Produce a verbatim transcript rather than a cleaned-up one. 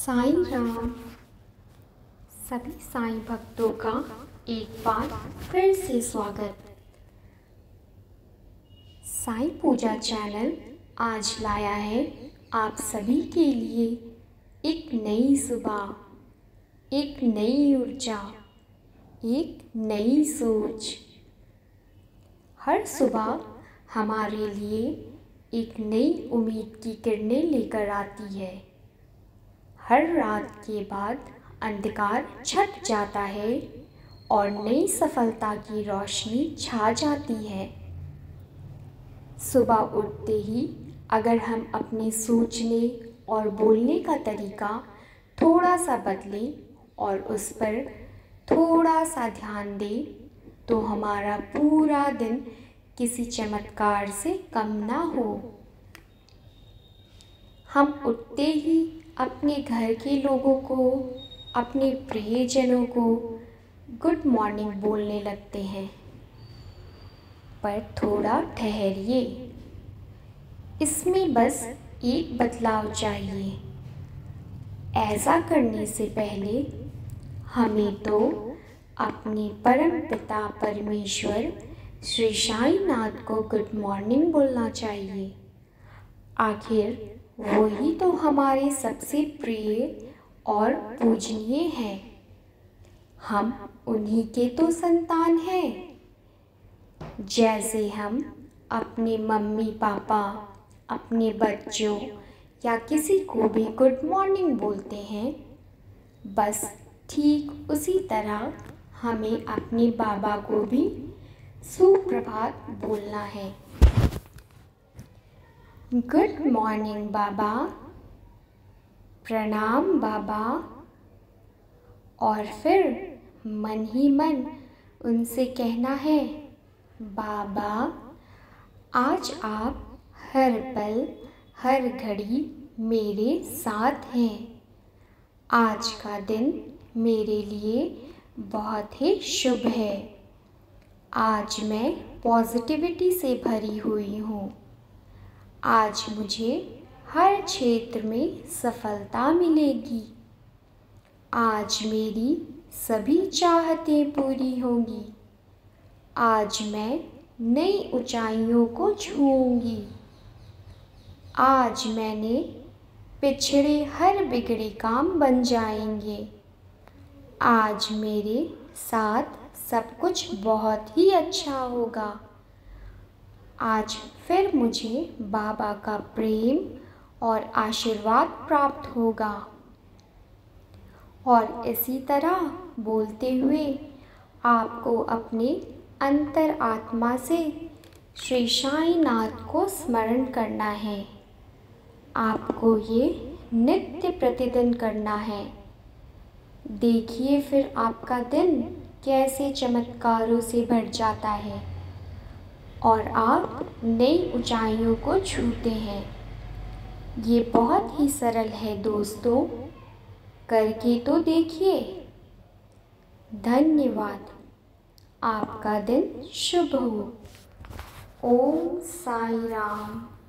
साईं राम। सभी साईं भक्तों का एक बार फिर से स्वागत। साईं पूजा चैनल आज लाया है आप सभी के लिए एक नई सुबह, एक नई ऊर्जा, एक नई सोच। हर सुबह हमारे लिए एक नई उम्मीद की किरणें लेकर आती है। हर रात के बाद अंधकार छट जाता है और नई सफलता की रोशनी छा जाती है। सुबह उठते ही अगर हम अपने सोचने और बोलने का तरीका थोड़ा सा बदलें और उस पर थोड़ा सा ध्यान दें, तो हमारा पूरा दिन किसी चमत्कार से कम ना हो। हम उठते ही अपने घर के लोगों को, अपने प्रियजनों को गुड मॉर्निंग बोलने लगते हैं, पर थोड़ा ठहरिए, इसमें बस एक बदलाव चाहिए। ऐसा करने से पहले हमें तो अपने परम पिता परमेश्वर श्री साईनाथ को गुड मॉर्निंग बोलना चाहिए। आखिर वही तो हमारे सबसे प्रिय और पूजनीय हैं। हम उन्हीं के तो संतान हैं। जैसे हम अपने मम्मी पापा, अपने बच्चों या किसी को भी गुड मॉर्निंग बोलते हैं, बस ठीक उसी तरह हमें अपने बाबा को भी सुप्रभात बोलना है। गुड मॉर्निंग बाबा, प्रणाम बाबा। और फिर मन ही मन उनसे कहना है, बाबा आज आप हर पल हर घड़ी मेरे साथ हैं। आज का दिन मेरे लिए बहुत ही शुभ है। आज मैं पॉजिटिविटी से भरी हुई हूँ। आज मुझे हर क्षेत्र में सफलता मिलेगी। आज मेरी सभी चाहतें पूरी होंगी। आज मैं नई ऊंचाइयों को छूऊंगी। आज मैंने पिछड़े हर बिगड़े काम बन जाएंगे। आज मेरे साथ सब कुछ बहुत ही अच्छा होगा। आज फिर मुझे बाबा का प्रेम और आशीर्वाद प्राप्त होगा। और इसी तरह बोलते हुए आपको अपने अंतर आत्मा से श्री साईनाथ को स्मरण करना है। आपको ये नित्य प्रतिदिन करना है। देखिए फिर आपका दिन कैसे चमत्कारों से भर जाता है और आप नई ऊंचाइयों को छूते हैं। ये बहुत ही सरल है दोस्तों, करके तो देखिए। धन्यवाद। आपका दिन शुभ हो। ओम साई राम।